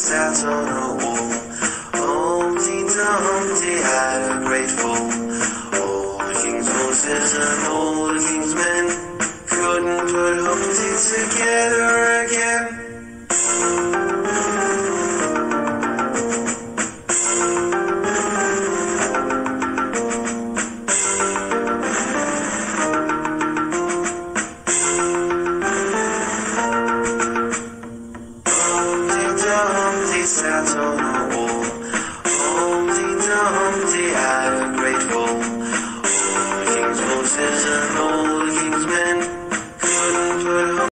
sat on a wall. Humpty Dumpty had a great fall. All the king's horses and all the king's men couldn't put Humpty together again. Humpty Dumpty sat on